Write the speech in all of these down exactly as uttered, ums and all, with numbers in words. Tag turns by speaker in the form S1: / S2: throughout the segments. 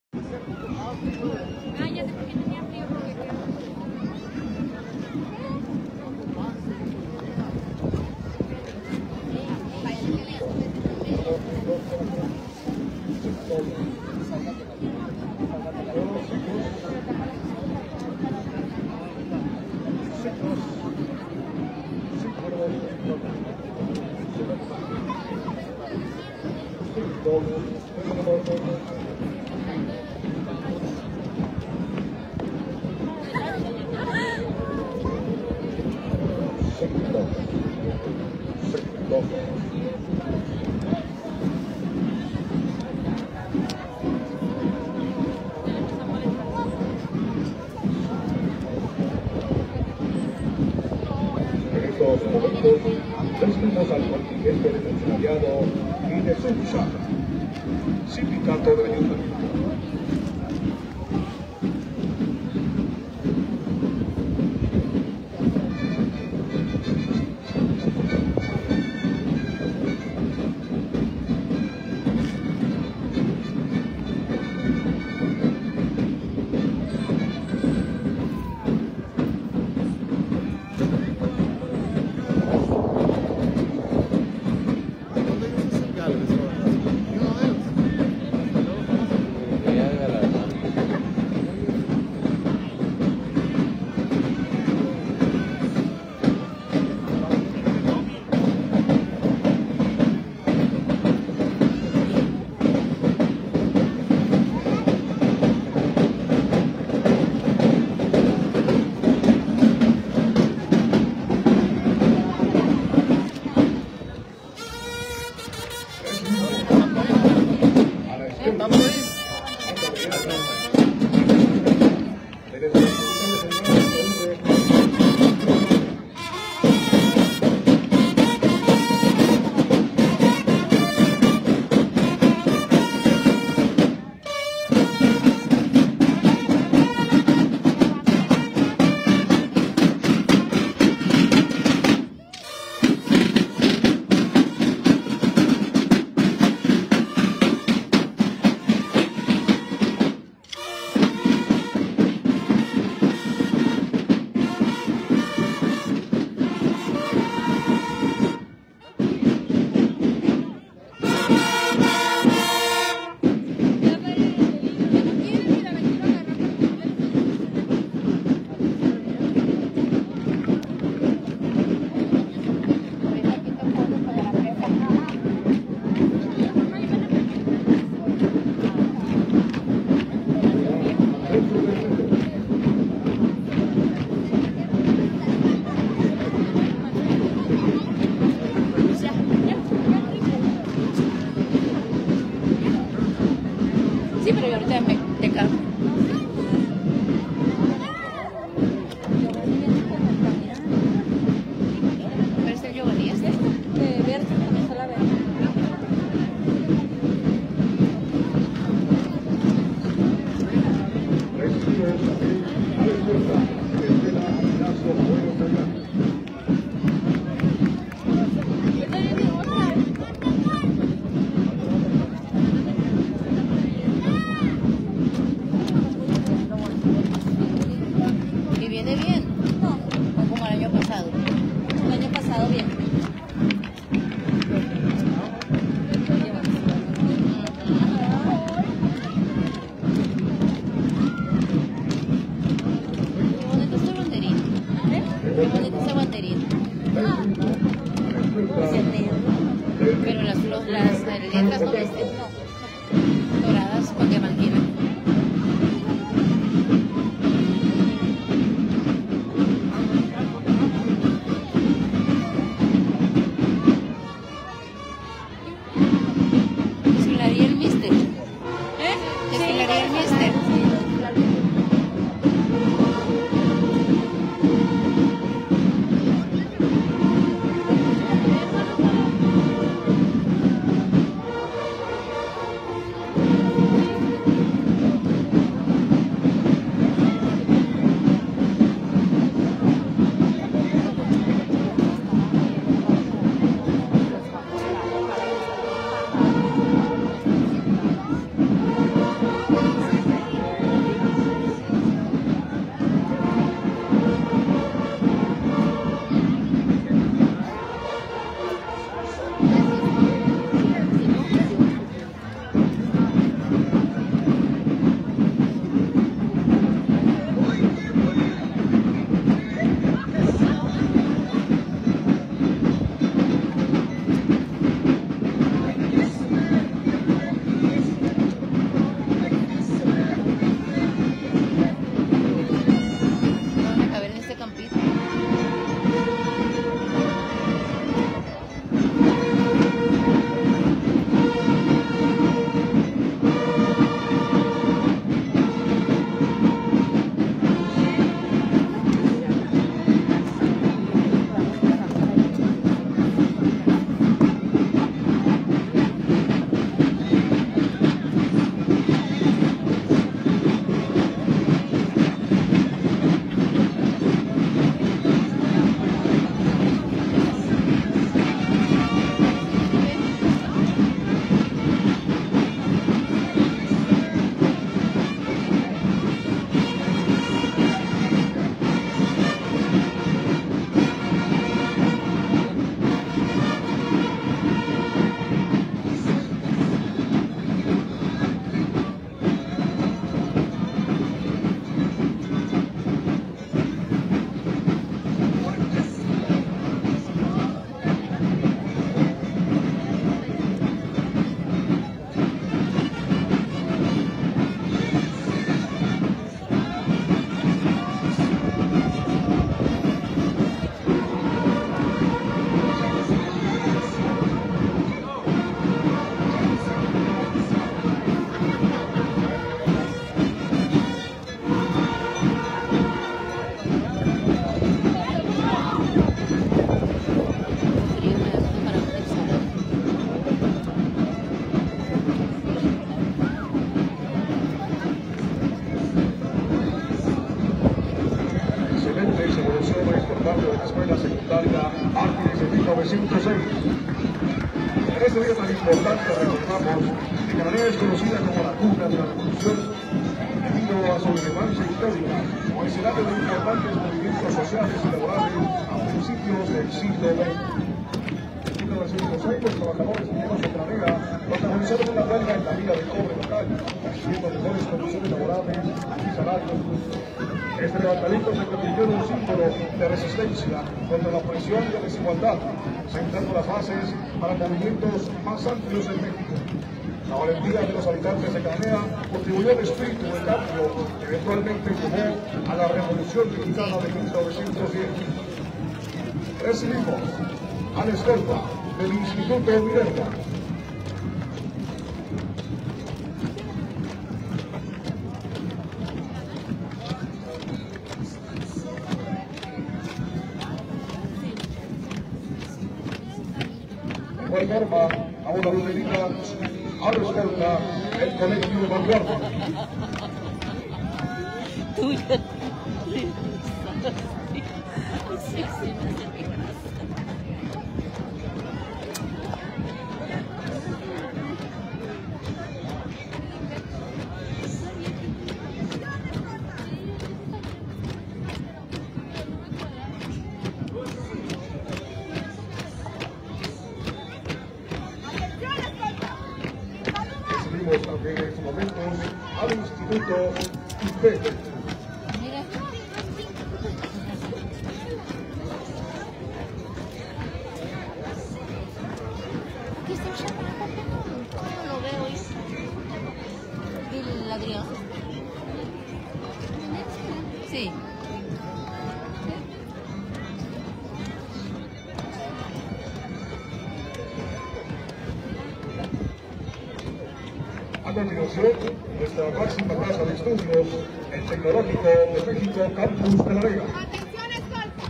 S1: Ah, ya sé por qué tenía frío, porque quedó.
S2: En estos momentos recibimos al contingente de funcionariado y de Sunsa, sindicato del ayuntamiento.
S1: Sí, pero yo ahorita me te cargo. ¿Cuál es el yogurí este?
S3: De verde, con sola verde.
S2: Recibimos a la esposa Estela Ignacio Bueno Fernández.
S1: ¿Y viene bien?
S3: No,
S1: ¿O como el año pasado?
S3: el año pasado bien.
S1: Qué bonito ese banderín.
S3: ¿Eh?
S1: Qué bonito ese banderín.
S3: Pues el negro.
S1: Pero las, los, las letras no viste, no. Doradas con diamantina. Desfilaría el mister.
S3: ¿Eh?
S1: Desfilaría el mister.
S2: seis. En este día tan importante recordamos que Cananea es conocida como la cuna de la revolución debido a su relevancia histórica como escenario de importantes movimientos sociales y laborales a principios del siglo veinte. En mil novecientos seis, los trabajadores mineros de Cananea protagonizaron una huelga en la mina de cobre local, exigiendo mejores condiciones laborales y salarios justos. Este levantamiento se convirtió en un símbolo de resistencia contra la opresión y la desigualdad, sentando las bases para movimientos más amplios en México. La valentía de los habitantes de Cananea contribuyó al espíritu de cambio que eventualmente llevó a la Revolución Mexicana de mil novecientos diez. Recibimos a la escolta del Instituto Minerva. De igual forma, a una bienvenida a la escolta del Colegio de Vanguardia.
S1: Tuya.
S2: Recibimos también en estos momentos al Instituto I P E.
S1: Mira. ¿Qué está llamando? No lo veo. ¿El ladrillo? Sí.
S2: A continuación, nuestra máxima casa de estudios, el Tecnológico de México, Campus de la Vega.
S3: ¡Atención, escolta!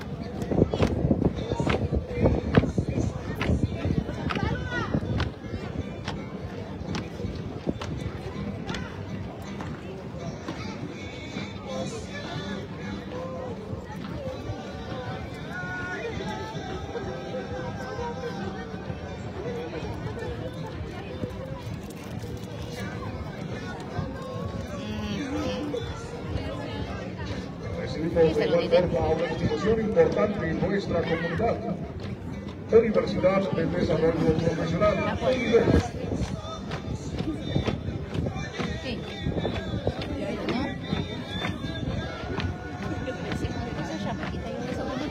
S2: Recibimos de igual forma a una institución importante en nuestra comunidad, Universidad de Desarrollo Profesional, U I B E.
S1: Sí. ¿No? ¿Cómo se llama? Aquí está un segundo.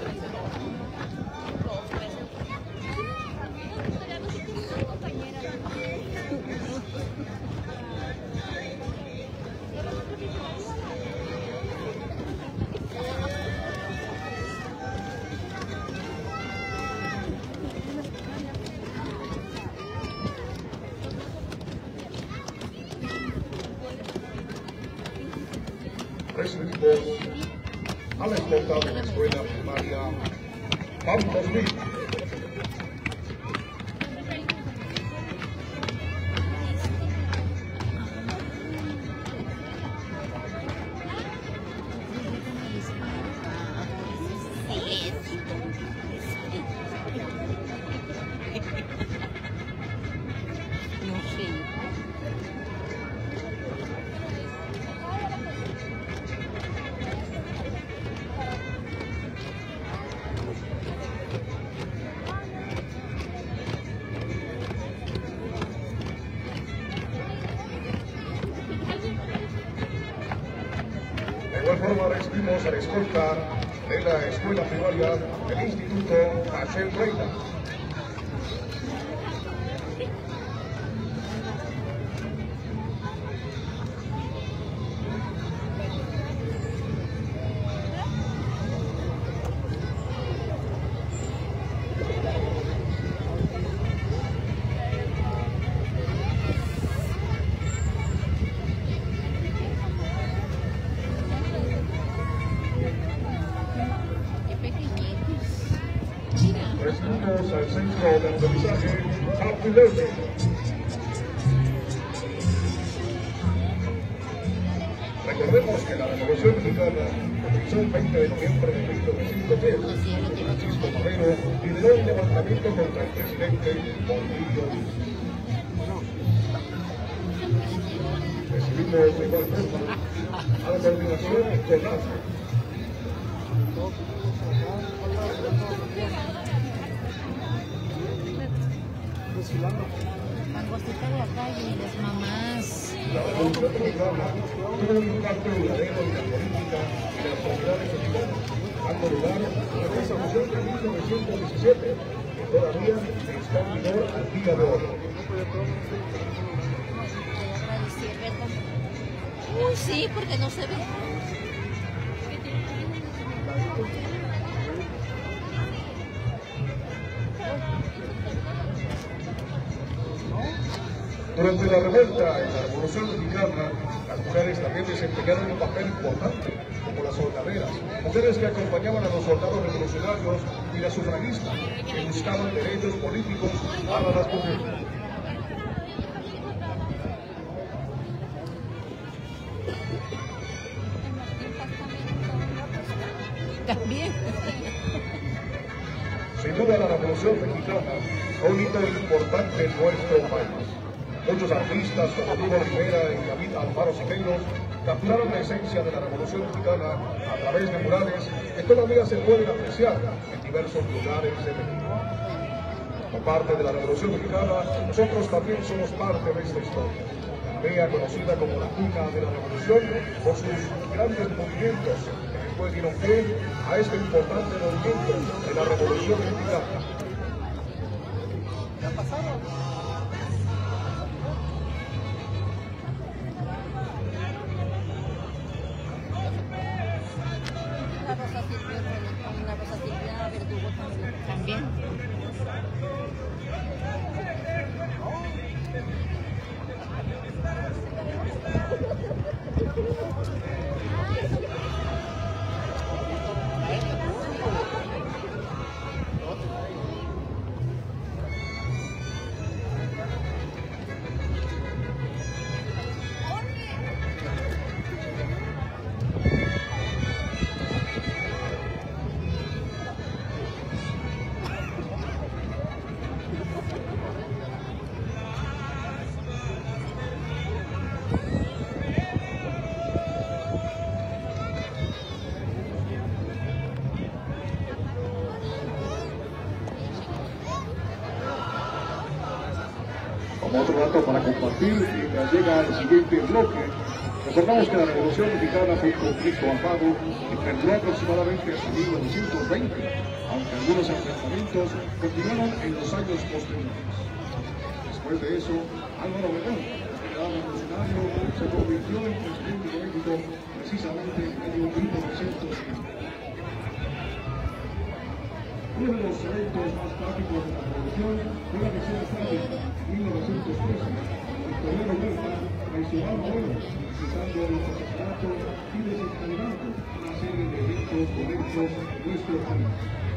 S2: Recibimos a la escolta de la escuela primaria Campos Mil.
S1: No sé.
S2: De igual forma recibimos a la escolta de la escuela primaria del Instituto Rachel Reina.
S1: Qué pequeñitos. Mira.
S2: Recibimos al Centro de Aprendizaje Happy Learning. Recordemos que la Revolución Mexicana comenzó el veinte de noviembre de mil novecientos diez. Francisco Madero lideró el levantamiento contra el presidente Porfirio Díaz. Recibimos de igual forma a la coordinación Jonás.
S1: Angostita de la calle y las mamás.
S2: La Revolución Mexicana tuvo un impacto duradero en la política y las sociedades mexicanas, dando lugar a la Constitución de mil novecientos diecisiete, que todavía está en vigor al día de hoy.
S3: Uy, sí, porque no se ve.
S2: Durante la revuelta en la Revolución Mexicana, las mujeres también desempeñaron un papel importante, como las soldaderas, mujeres que acompañaban a los soldados revolucionarios y las sufragistas, que buscaban derechos políticos para las mujeres.
S1: También.
S2: Sin duda, la Revolución Mexicana fue un hito importante en nuestro país. Muchos artistas como Diego Rivera y David Alfaro Siqueiros capturaron la esencia de la Revolución Mexicana a través de murales que todavía se pueden apreciar en diversos lugares de México. Como parte de la Revolución Mexicana, nosotros también somos parte de esta historia. Aldea conocida como la cuna de la Revolución por sus grandes movimientos que después dieron pie a este importante movimiento de la Revolución Mexicana.
S3: ¿Ya pasaron? La Rosa Silvia, la Rosa Silvia Verdugo también.
S1: También.
S2: Como otro dato para compartir, mientras llega el siguiente bloque, recordamos que la Revolución Mexicana fue un conflicto armado que perduró aproximadamente hasta mil novecientos veinte, aunque algunos enfrentamientos continuaron en los años posteriores. Después de eso, Álvaro Obregón, el general revolucionario, se convirtió en presidente de México precisamente en el año mil novecientos veinte. Uno de los eventos más trágicos de la revolución fue la elección de en mil novecientos trece. Victoriano Huerta traicionó al pueblo, cesando los asesinatos y desencadenando una serie de eventos violentos en nuestro país.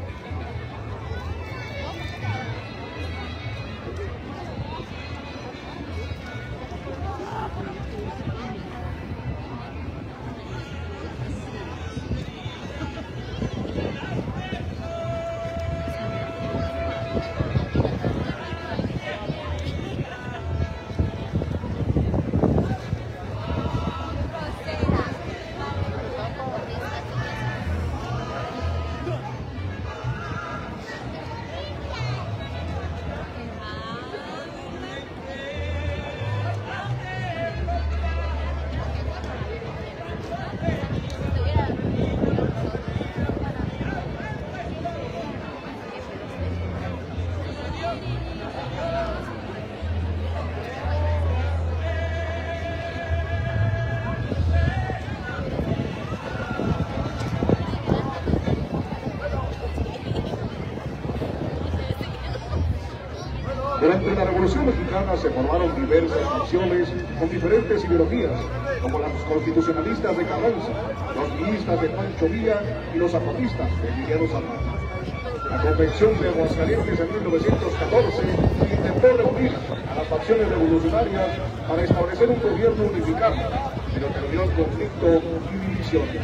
S2: Durante la Revolución Mexicana se formaron diversas facciones con diferentes ideologías, como los constitucionalistas de Carranza, los villistas de Pancho Villa y los zapatistas de Emiliano Zapata. La Convención de Aguascalientes en mil novecientos catorce intentó reunir a las facciones revolucionarias para establecer un gobierno unificado, pero terminó el conflicto y divisiones.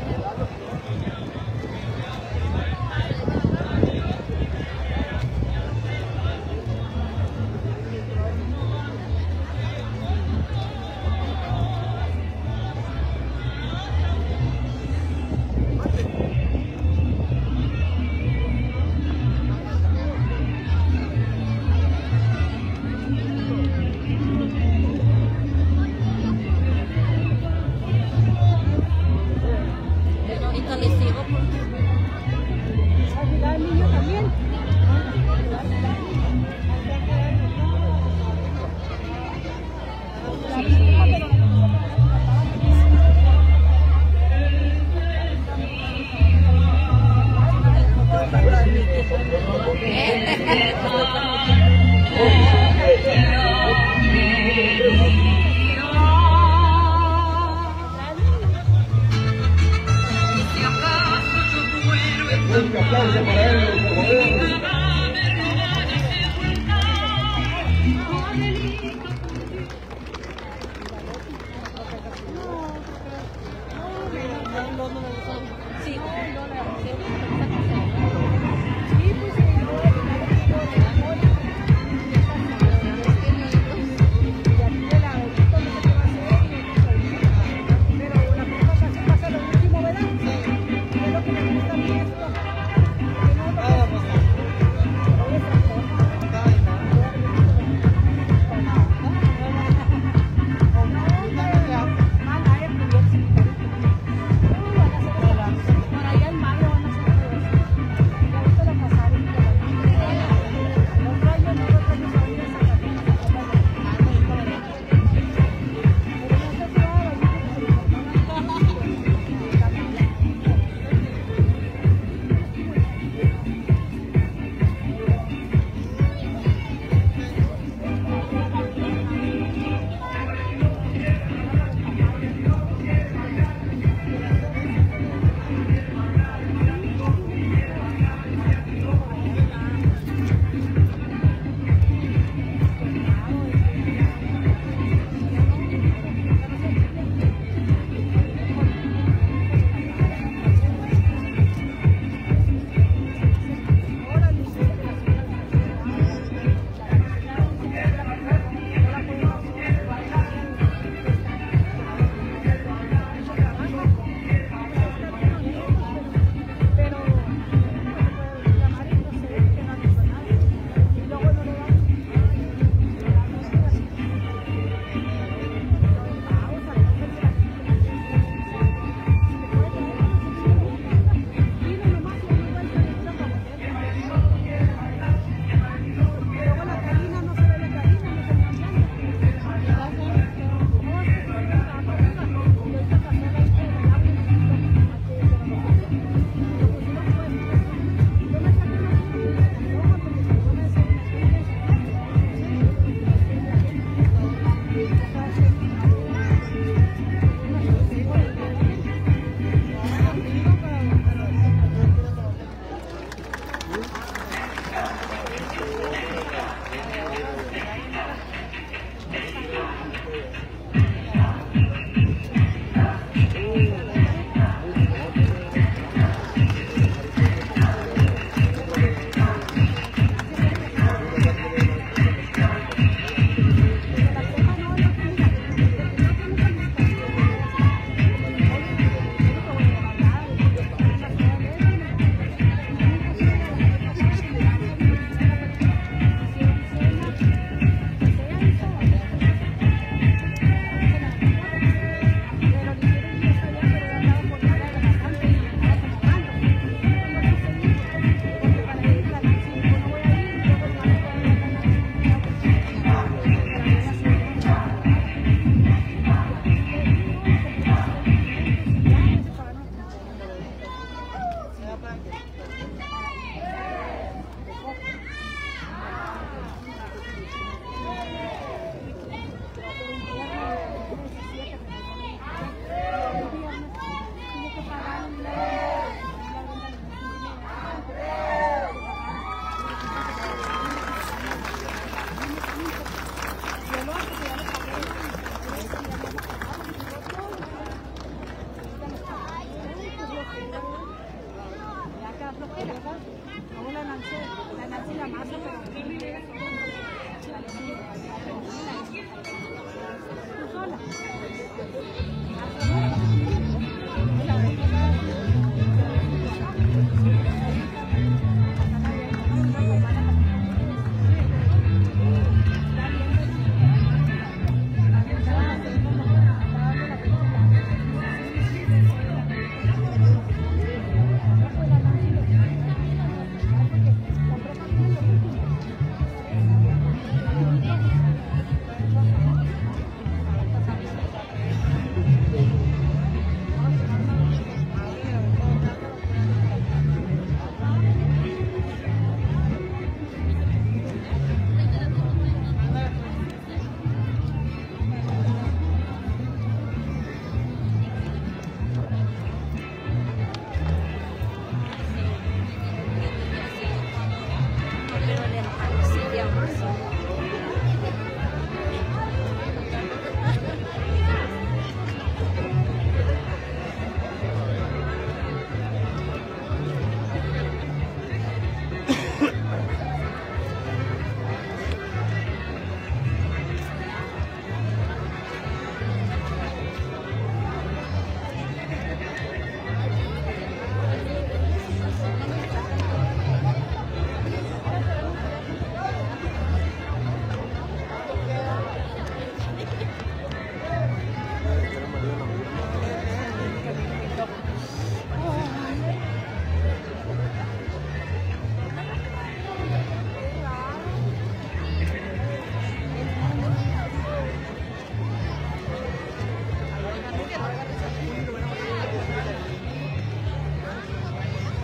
S2: Un aplauso para él, por favor.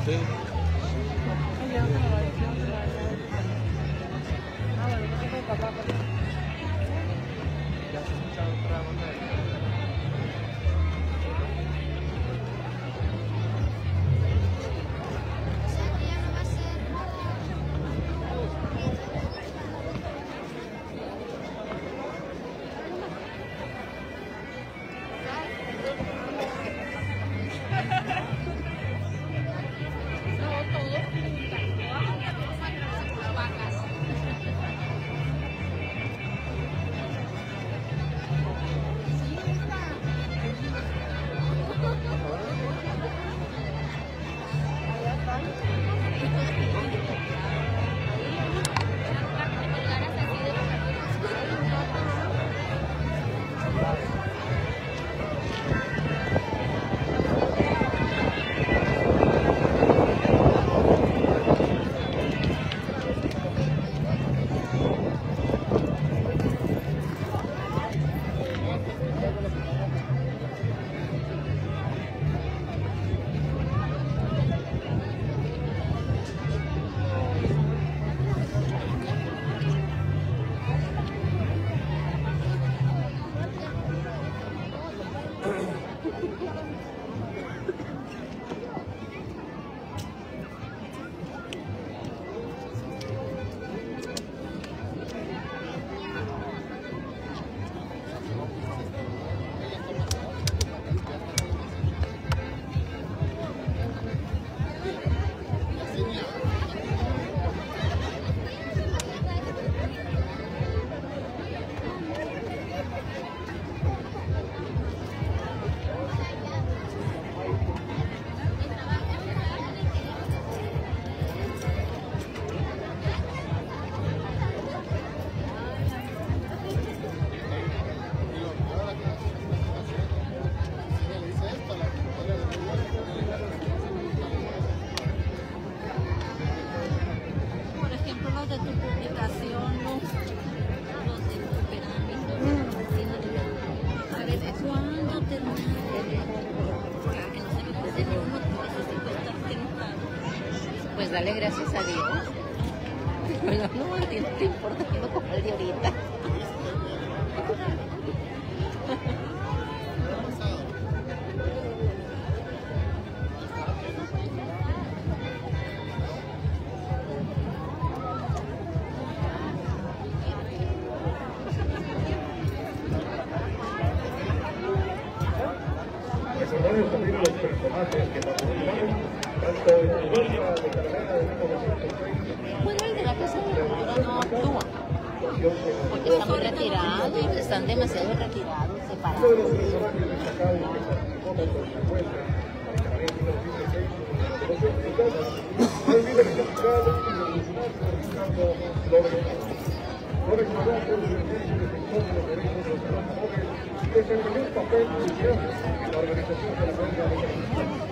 S4: Sí.
S1: Pues dale gracias a Dios. Bueno, no, no te importa que no como el de ahorita.
S2: Recordamos también a los personajes que participaron, tanto en la huelga de carrera de mil novecientos seis.
S1: Bueno, el de la Casa de la Cultura no actúa, porque está muy retirado, están demasiado retirados,
S2: Uno de
S1: separados.
S2: los personajes destacados que participó tanto en la huelga de carrera de mil novecientos seis como en la Revolución Mexicana fue el líder sindical y revolucionario Ricardo Flores. Flores pagó por su servicio defensor de los derechos de los trabajadores y desempeñó un papel crucial en la organización de la huelga de carrera.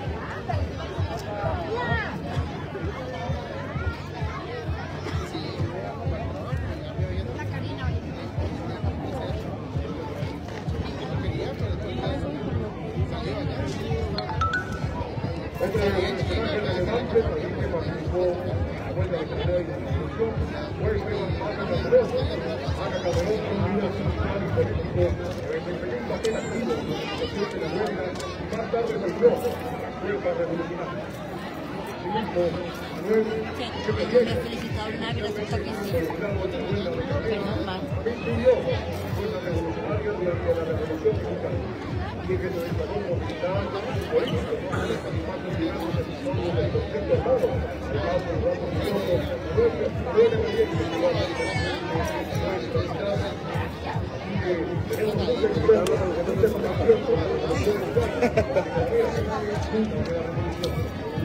S2: Otro de los personajes relevantes también que participó en la huelga de carrera y distribución fue Esteban Maga Calderón. Maga Calderón fue un líder sindical y político que desempeñó un papel activo en la organización de la huelga y más tarde volvió a la huelga revolucionaria. Asimismo, Manuel Echeverría,
S3: felicitado una vez, resulta que sí.
S2: involucrado en la huelga de carrera, también sirvió a la huelga revolucionaria durante la Revolución Mexicana. Y que se declaró como militar político, participando en diversos episodios del conflicto armado, además del rato misioso, nuestra buena experiencia en la nuestra así que tenemos mucha experiencia en mucha formación con la Revolución Mexicana, la economía de la Revolución.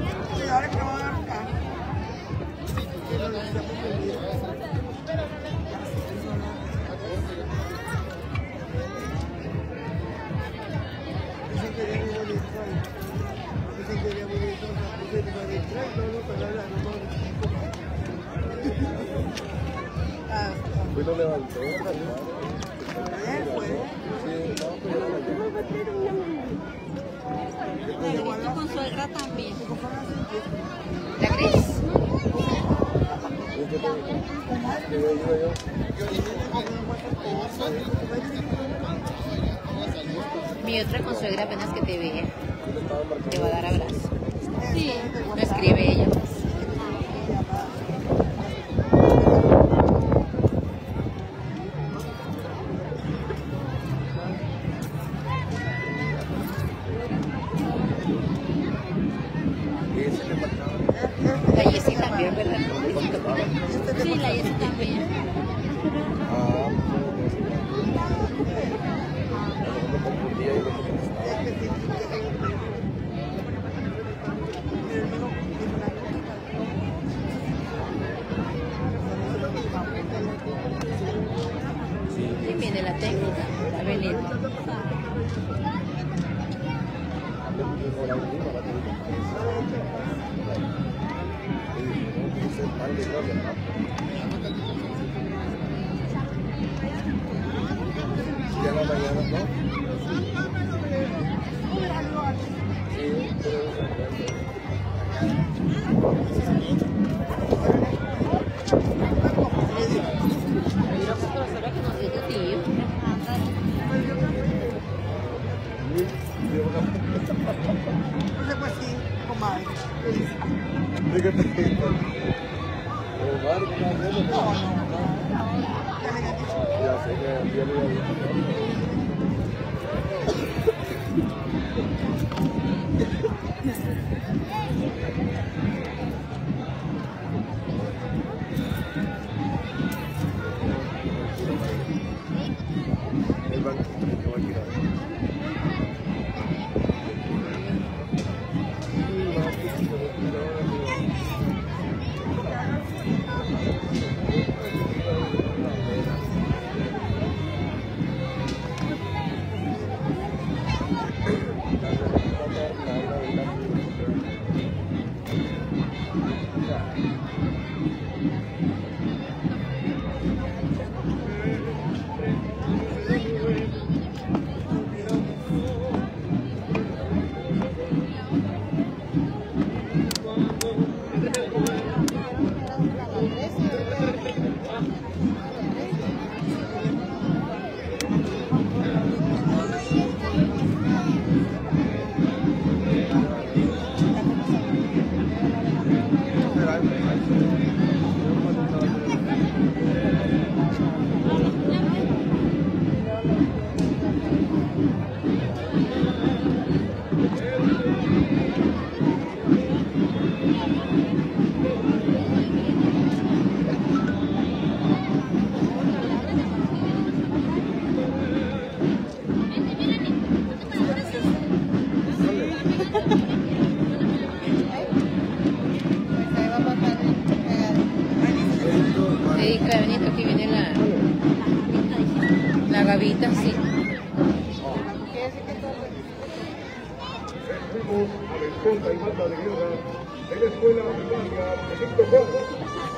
S4: Pues lo levantó.
S3: Con su otra también.
S1: ¿La Gris? Mi otra consuegra apenas que te vea te va a dar abrazo.
S3: Sí.
S1: No escribe ella. Pues. La Jessie también, ¿verdad?
S3: Sí, la Jessie también.
S1: Y viene la técnica, la veneno.
S4: Ya la mañana, ¿no?
S1: Hay una profesora que nos dio tu tío.
S5: No sé, pues sí, comadre.
S4: Fíjate. Omar, ¿qué estás haciendo?
S5: No, no, no.
S4: Ya sé que ya le iba a decir. El banquito que va a tirar.
S1: Dedica, Benito, aquí viene la, la gavita, sí.
S2: Fuimos a la escolta y banda de guerra de la escuela primaria Benito Juárez.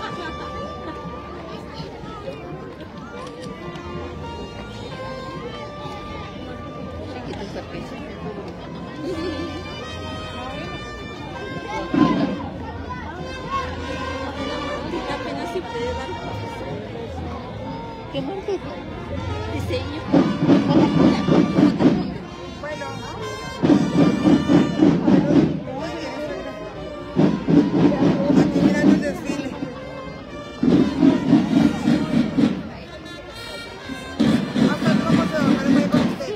S1: Chiquito esa pieza.
S3: Apenas se puede dar
S1: ¿Qué maldito?
S3: diseño.
S5: Bueno, aquí mirando el desfile. Hasta cómo se va a ver con usted.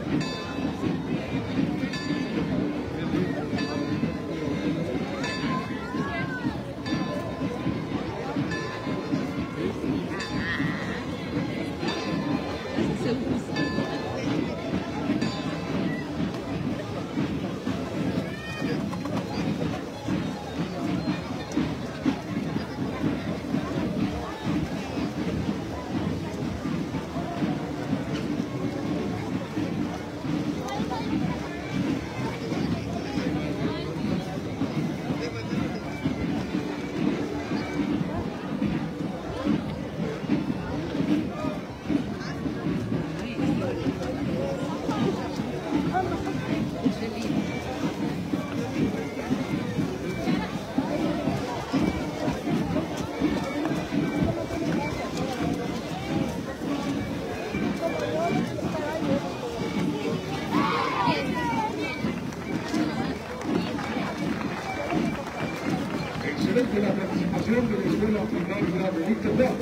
S2: Excelente la participación de la Escuela Primaria de Víctor.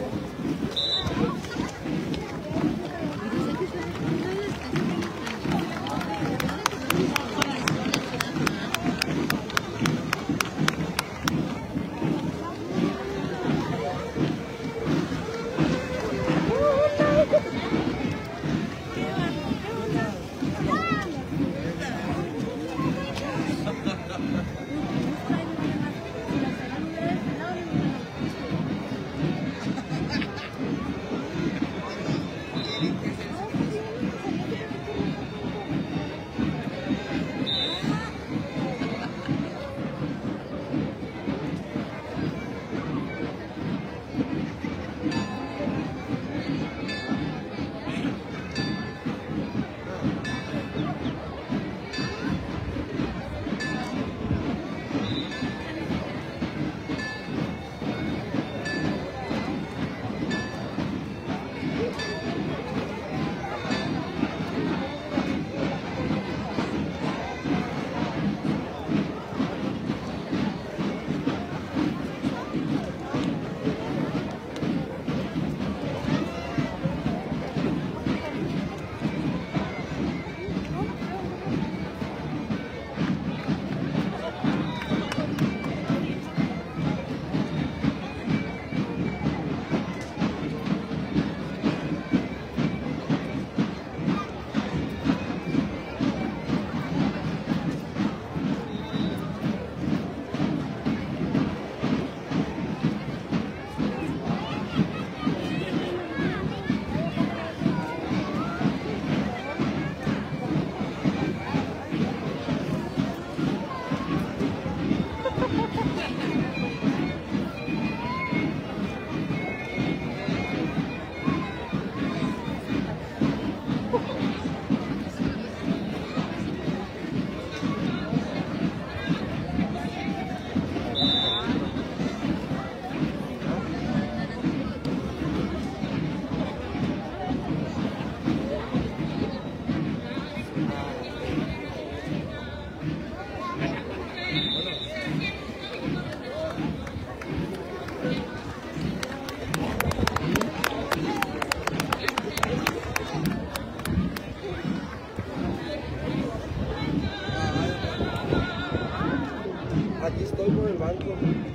S4: Aquí estoy por el banco.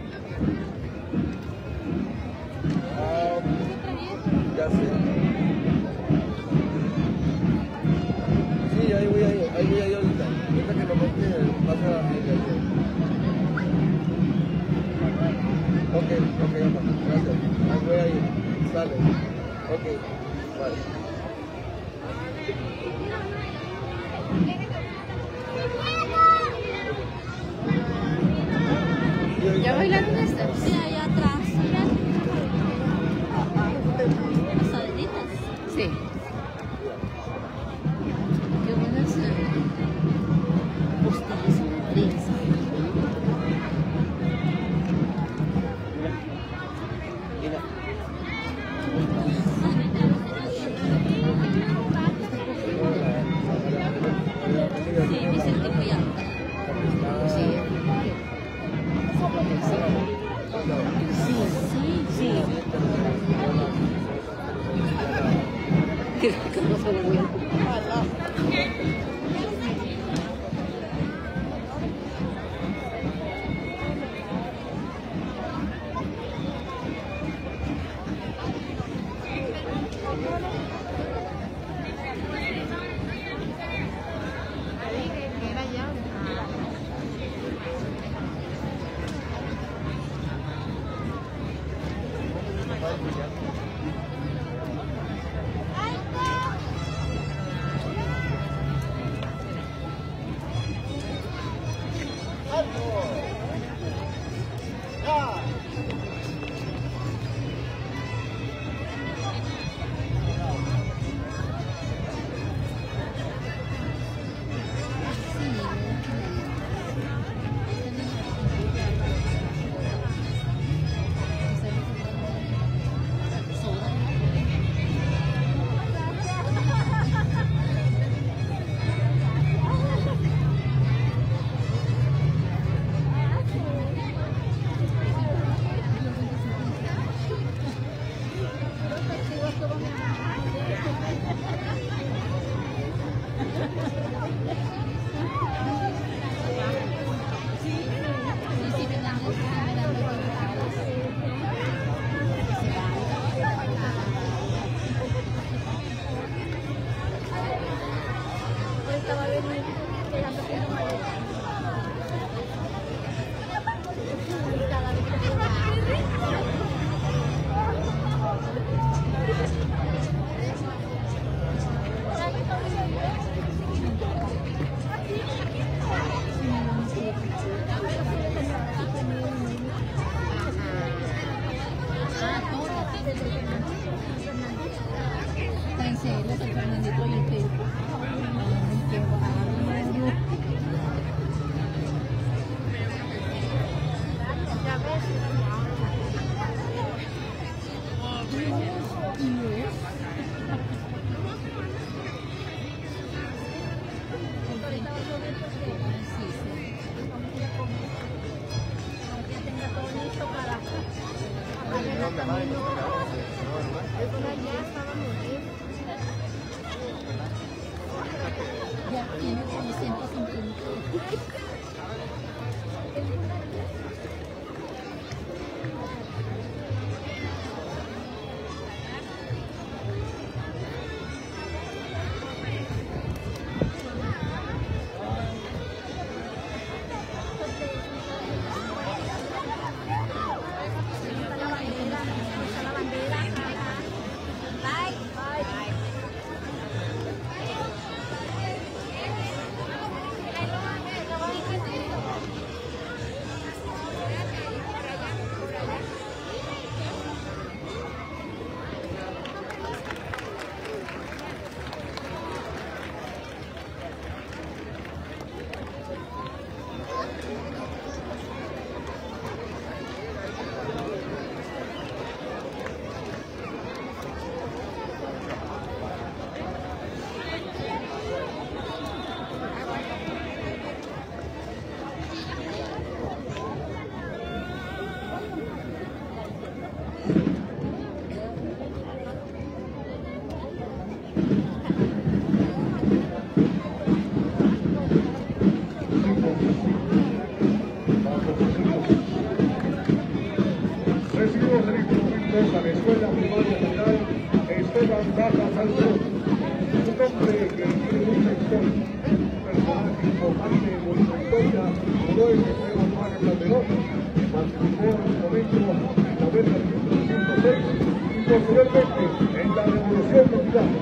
S4: Ah, ya sé. Sí, ahí voy ahí, ahí voy ahí ahorita. Ahorita que lo monte pasa ahí. Ok, ok, gracias. Ahí voy ahí. Sale. Ok, vale.
S1: ¿Ya bailaron esta?
S3: Sí, allá atrás. Pasaditas.
S1: Sí. Qué buenas postillas y letrillas.
S3: Sí, me sentí muy alta.
S1: Sí. Sí, sí. ¿Qué? ¿Cómo se lo voy a
S3: venir esperando que no maleta. Cada vez que se va.
S1: Transeros, el Fernandito y el que, el que va ya tiene como ciento cincuenta.
S2: Recibimos en estos momentos a la Escuela Primaria Estatal Esteban Baja Salud, un hombre que tiene mucha historia, un personaje importante en nuestra historia, como es Esteban Baja Calderón, que participó en su momento en la guerra de mil novecientos seis y posteriormente en la Revolución Mexicana.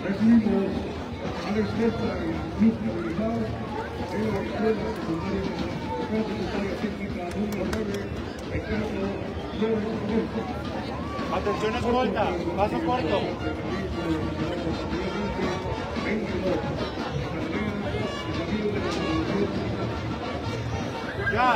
S2: Recibimos a la esposa y club organizado en la escuela secundaria secundaria técnica número nueve, Ricardo Flores Roberto.
S6: Atención escolta, paso corto. Ya.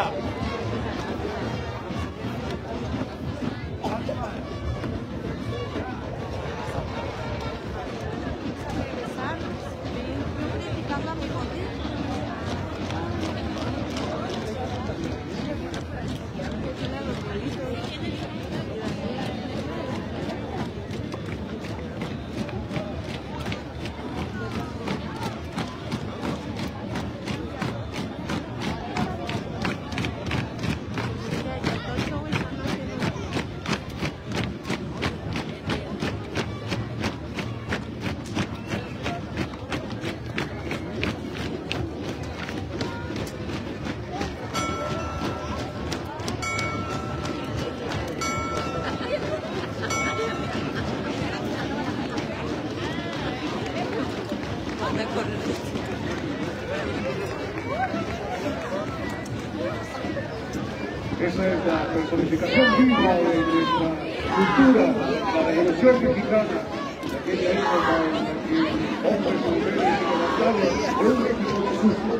S2: Esa es la personificación viva de nuestra cultura, la Revolución Mexicana, de aquella época en la que hombres y mujeres se levantaban por un México de justo.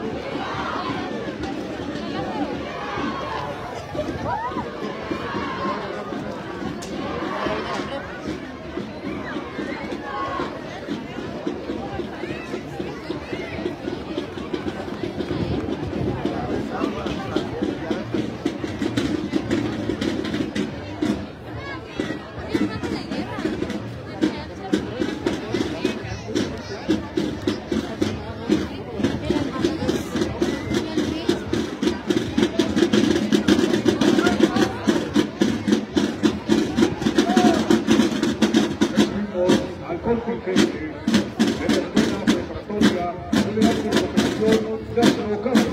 S2: Contingente de la Escuela Preparatoria de la Profesión Gastronómica.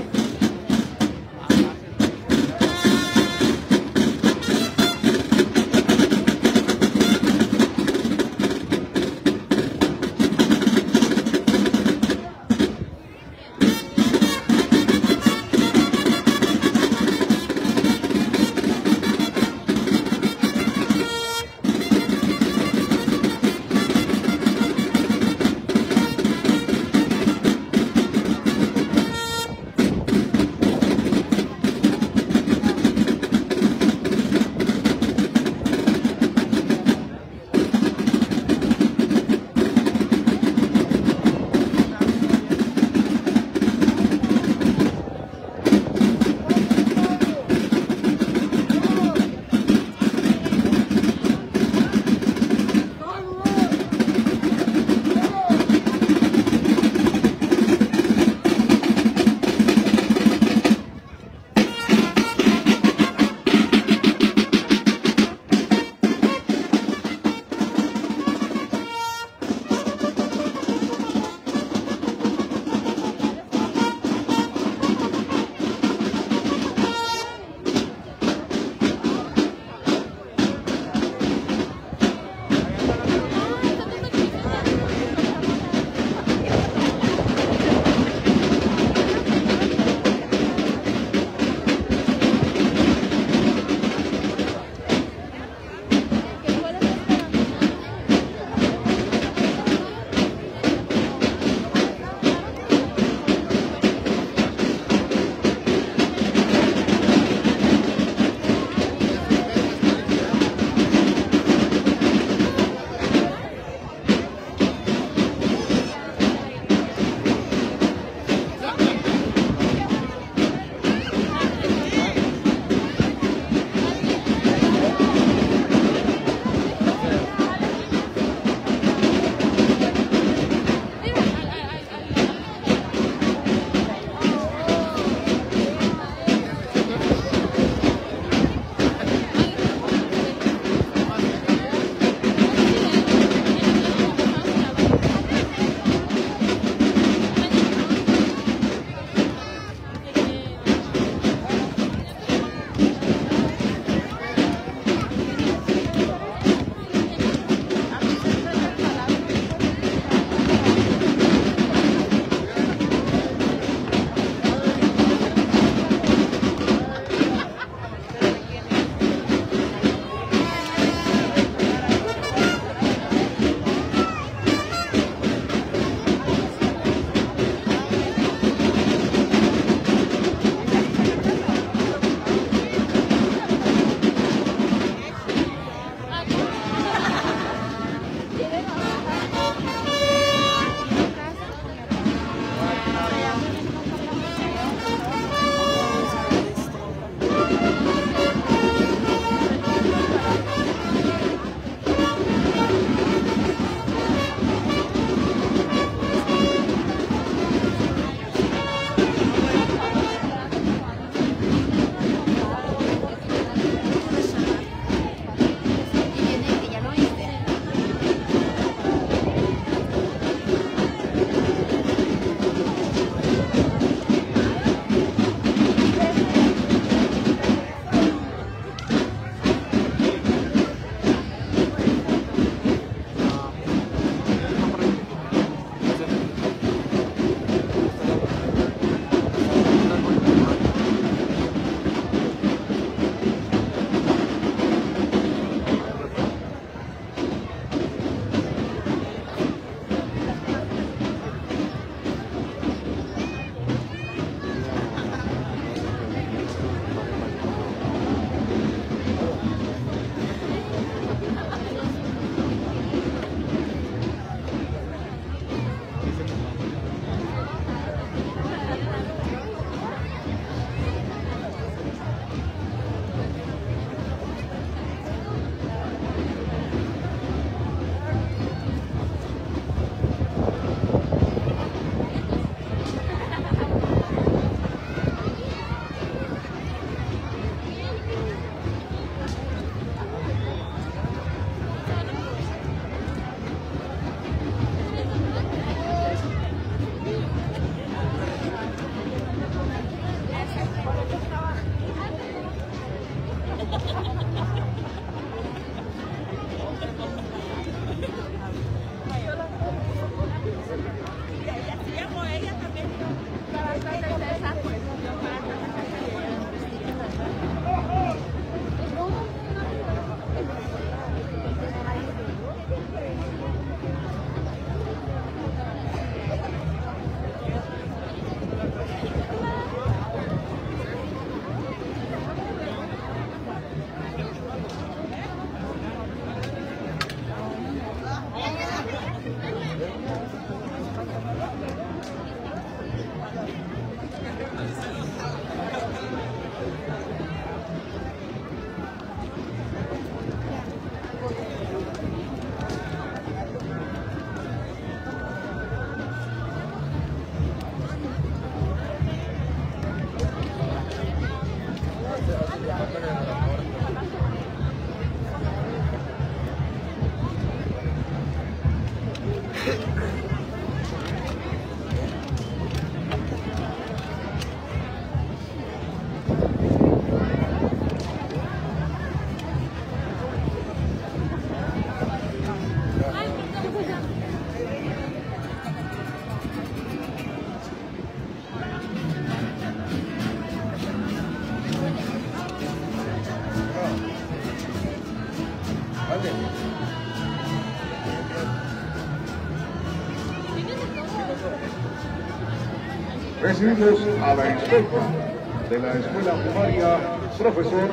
S2: Recibimos a la experta de la escuela primaria, profesor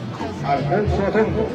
S2: Alfonso Atondo.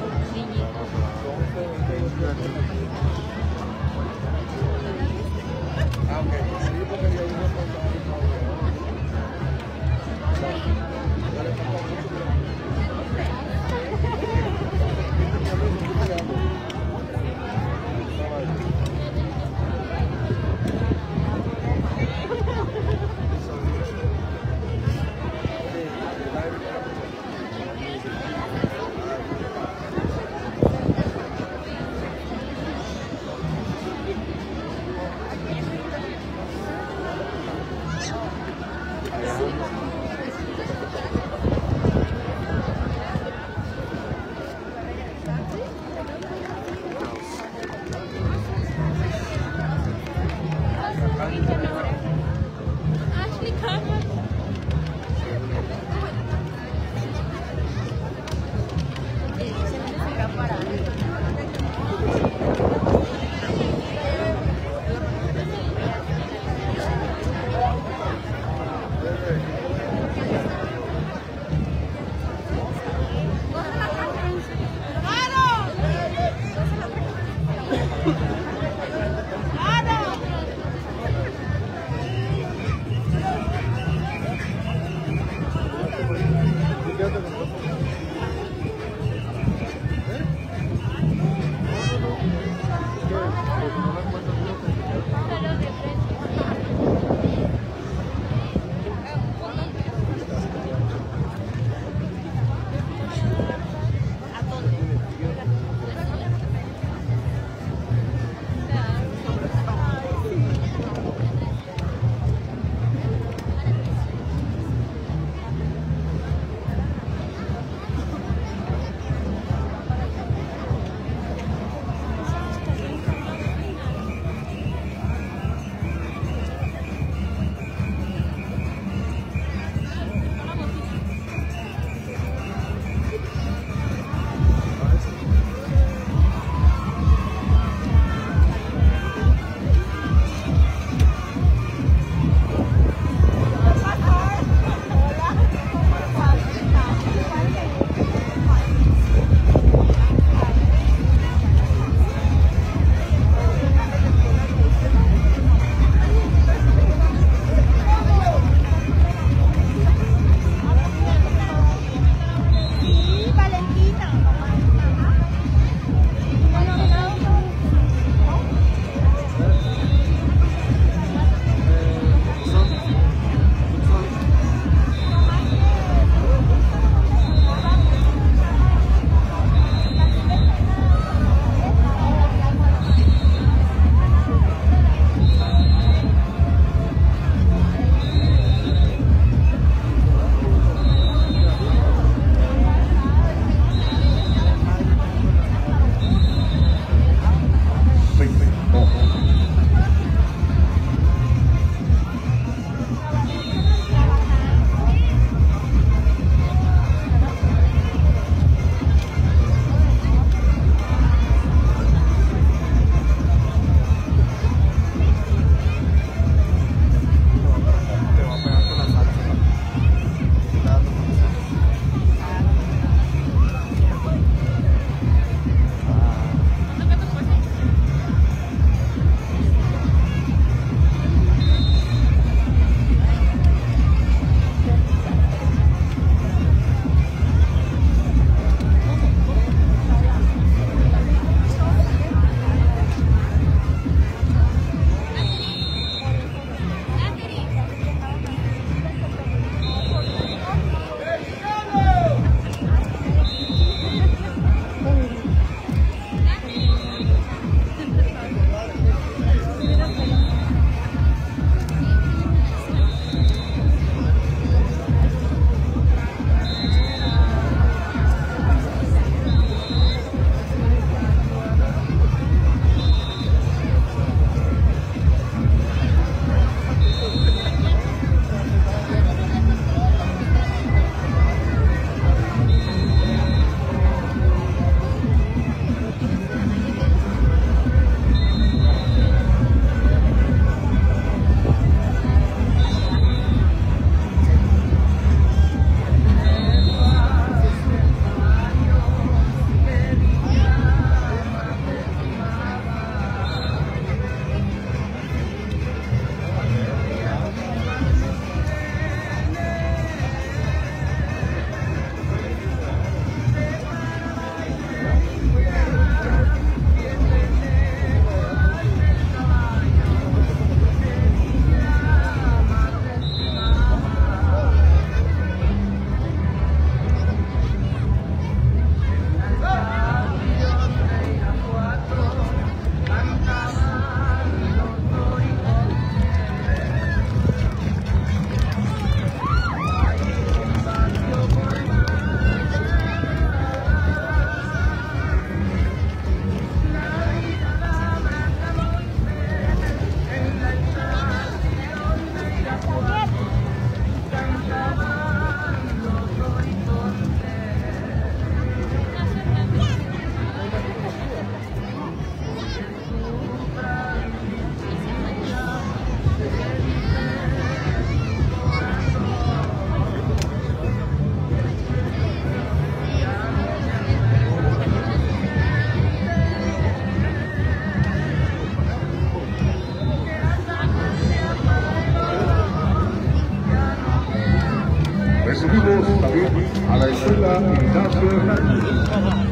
S2: a la escuela Ignacio Hernández.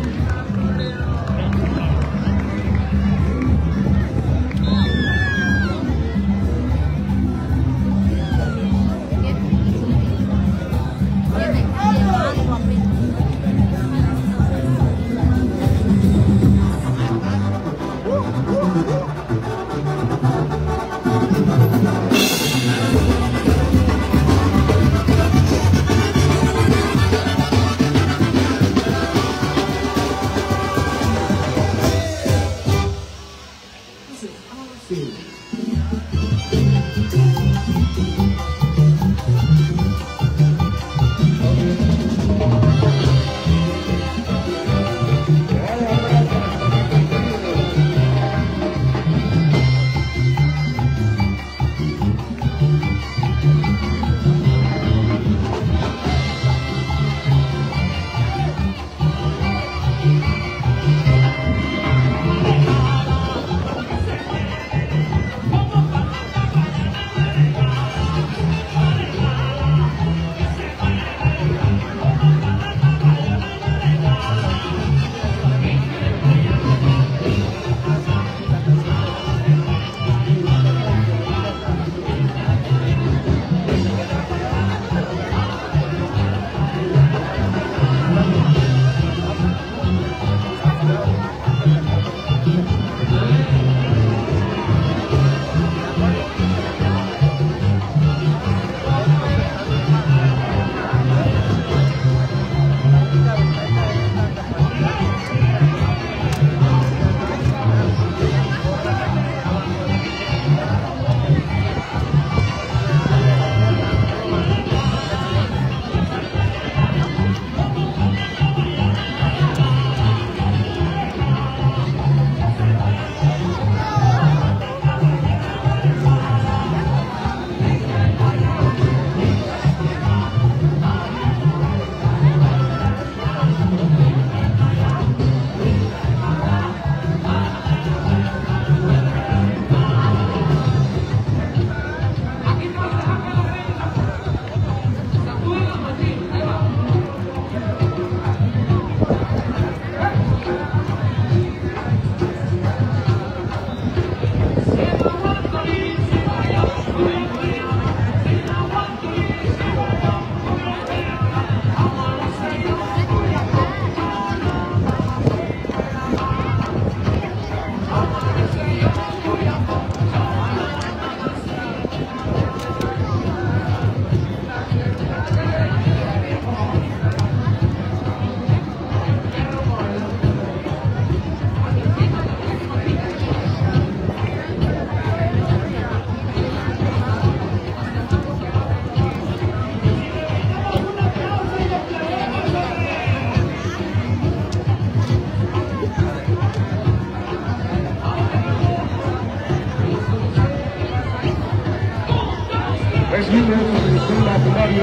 S2: Recibimos en la escuela primaria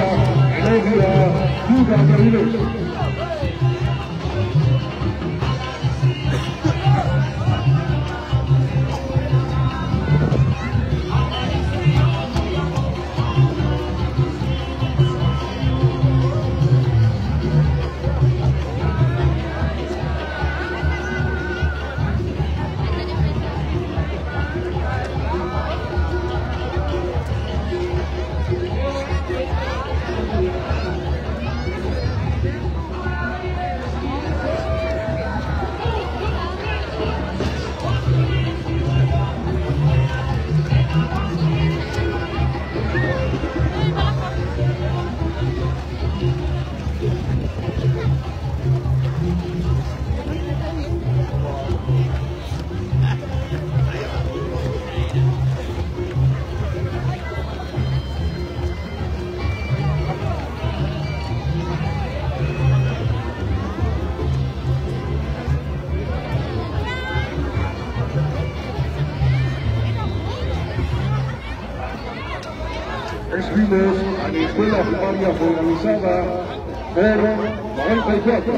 S2: Elogia Duda Carriles. Recibimos a la escuela primaria organizada por noventa y cuatro.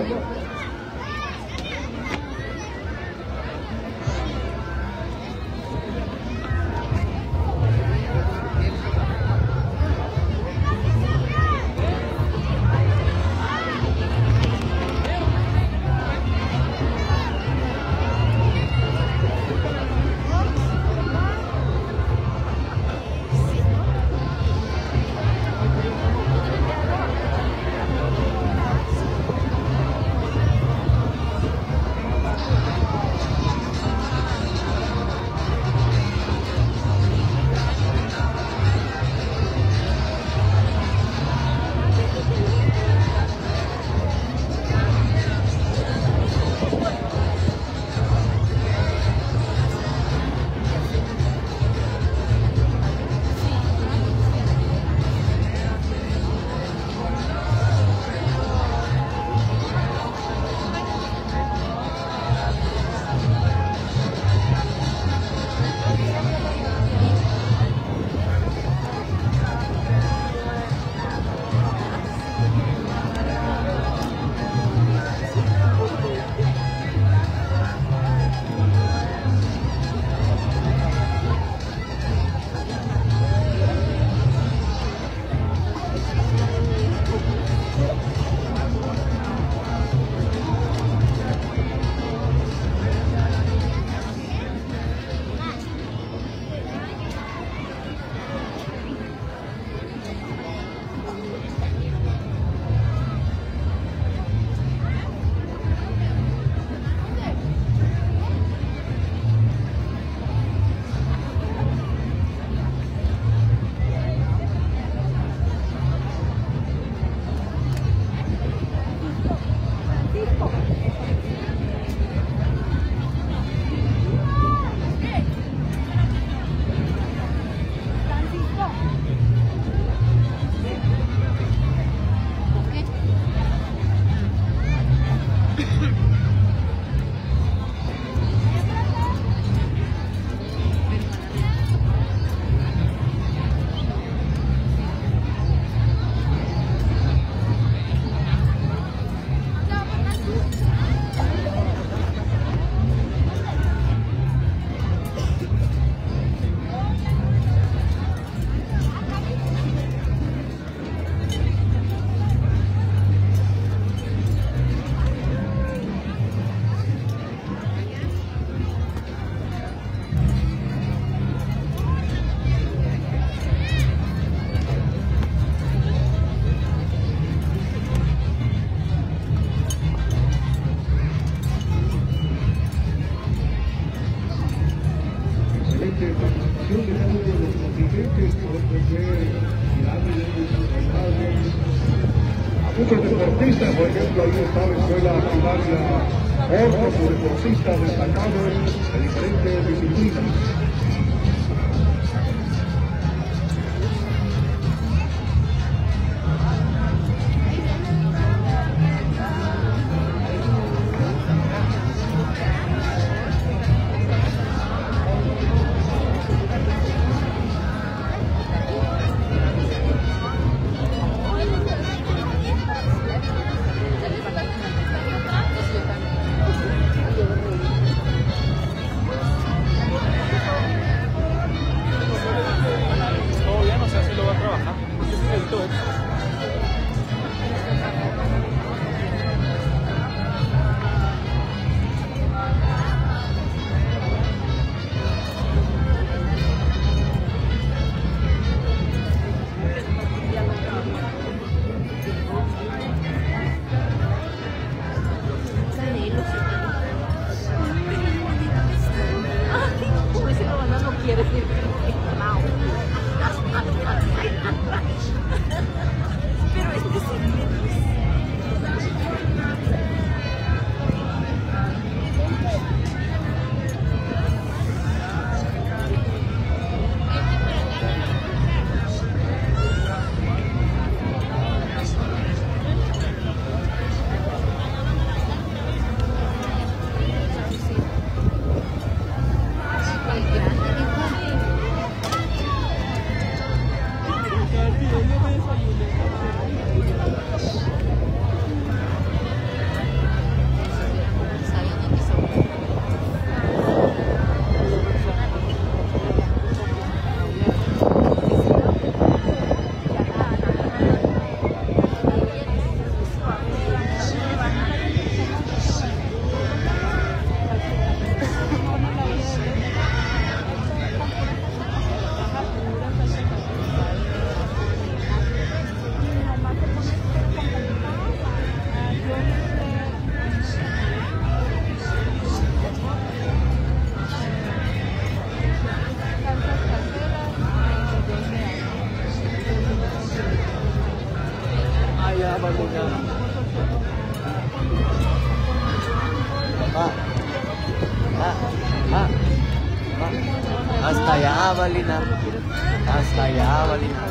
S2: dirigentes, pueden ser grandes, profesionales, a muchos deportistas, por ejemplo, ahí está la escuela primaria Hornos, deportistas destacados en diferentes disciplinas.
S4: Hasta allá, Valina. Hasta allá, Valina.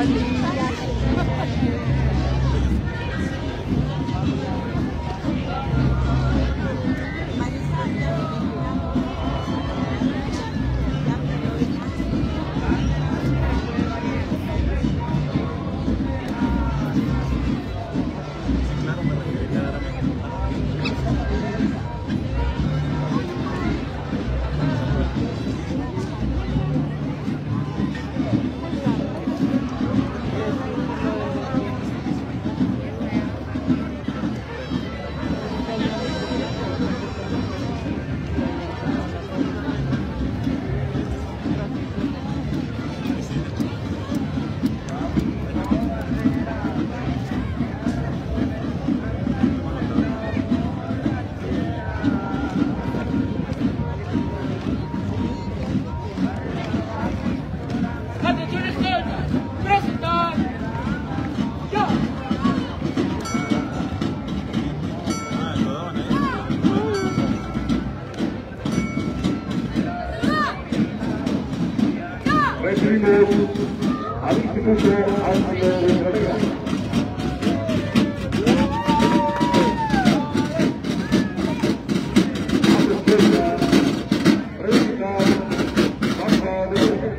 S2: Recibimos al Instituto Ángulo de Granera. Asistencia, recital, baja de orden.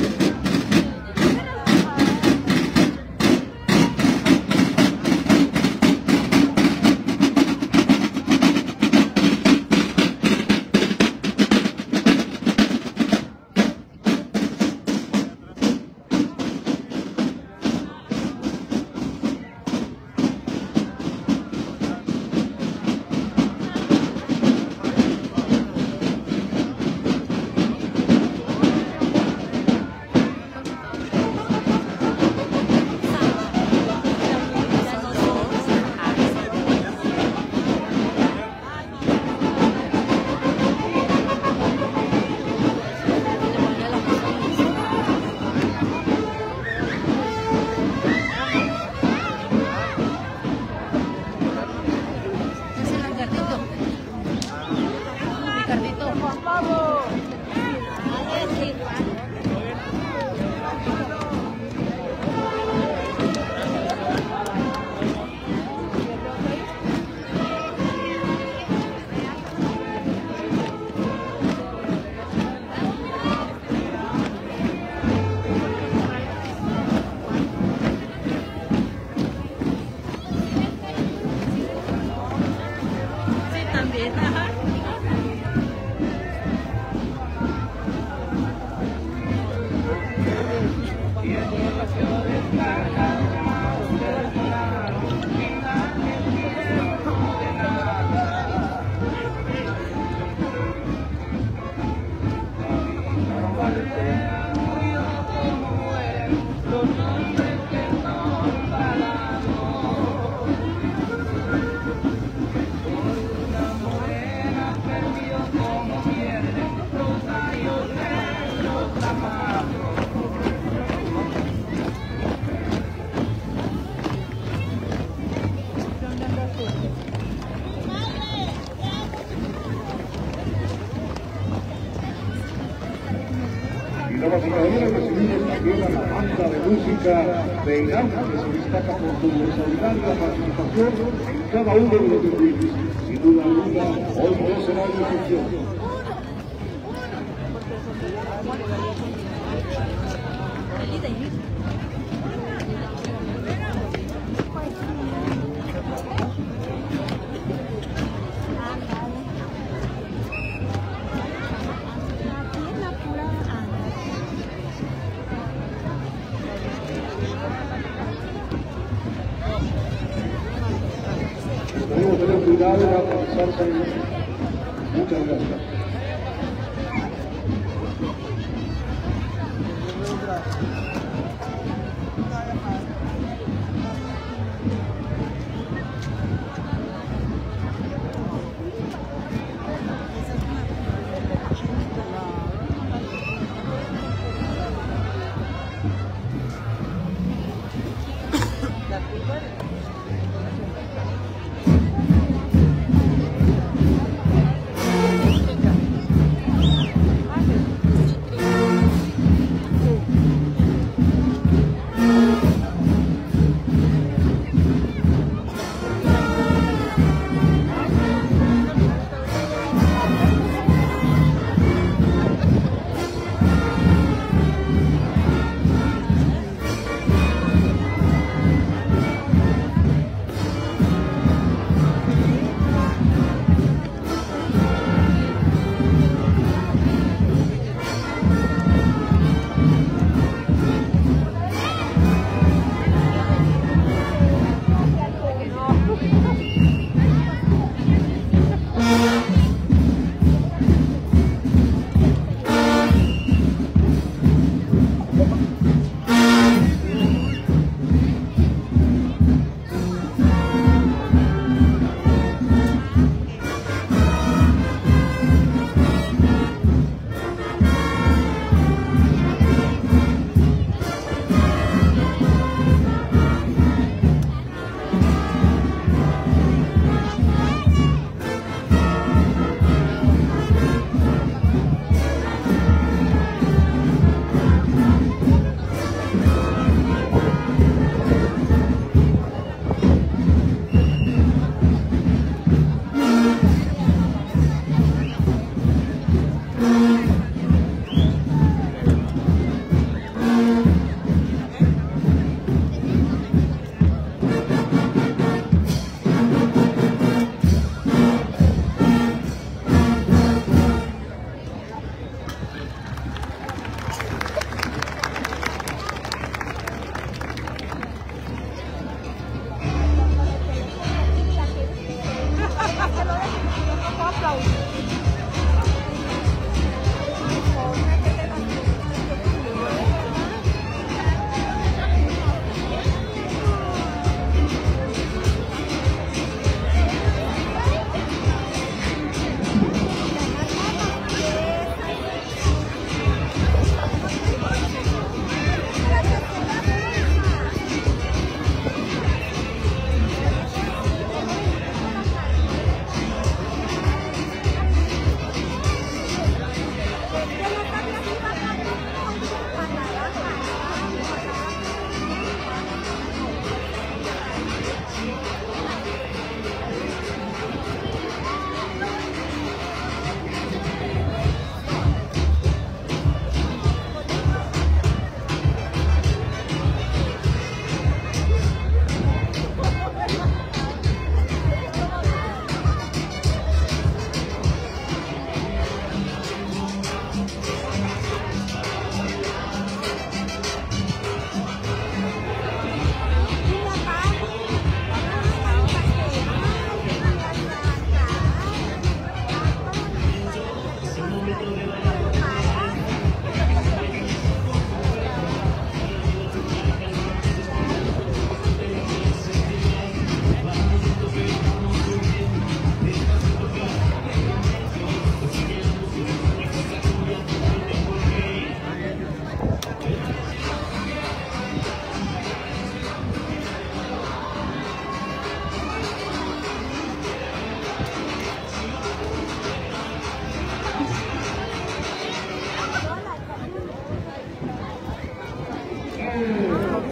S2: Damas y caballeros, recibimos también a la banda de música de INAM, que se destaca por su extraordinaria participación en cada uno de los circuitos. Sin duda alguna, hoy no será una excepción. Debemos tener cuidado para atravesarse. Muchas gracias.
S5: Venga.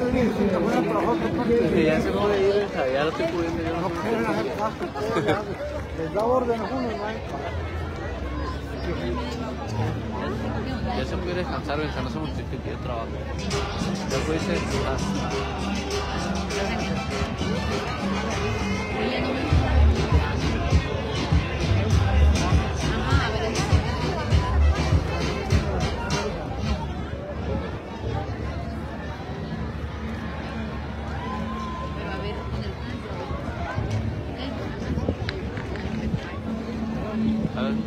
S4: Que ya se puede ir, ya lo estoy pudiendo yo.
S5: No quieren hacer gasto, les da orden a uno, no hay.
S4: Ya se puede descansar, o sea, no se multiplique el trabajo. Ya puede ser. A ver.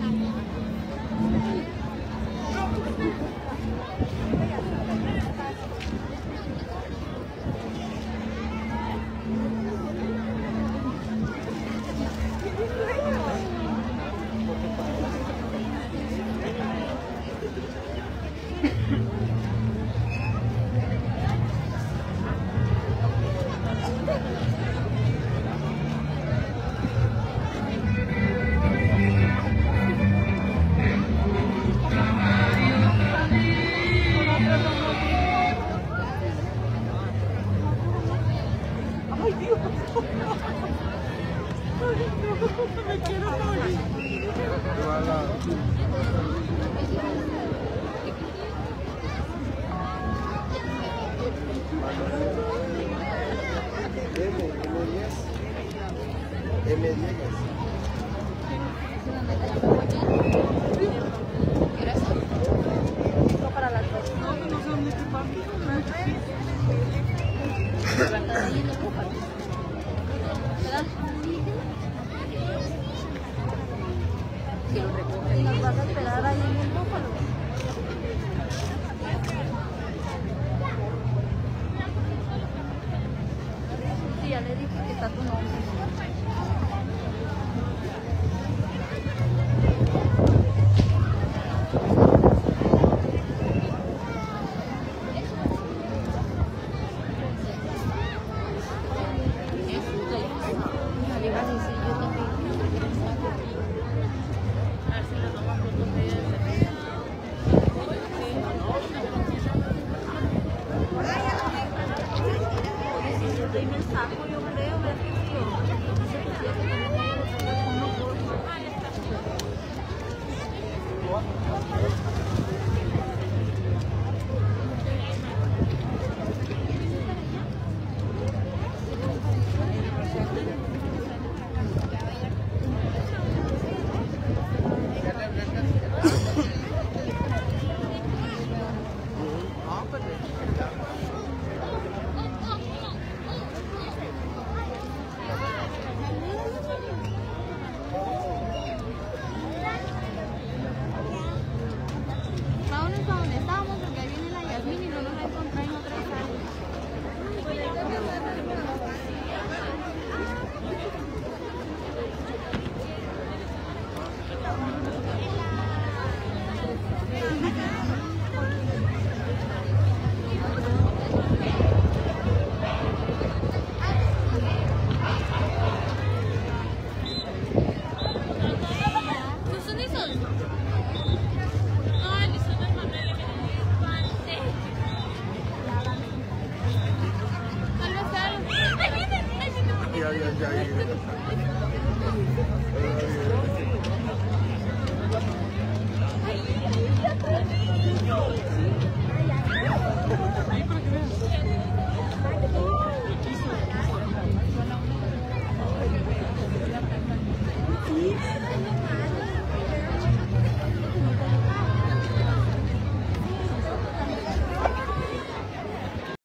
S3: Ya le dije que está tu nombre. Vámonos a donde estábamos porque ahí viene la Yasmín y no nos va a encontrar en otra área.
S5: Ya, ya, ya, ya.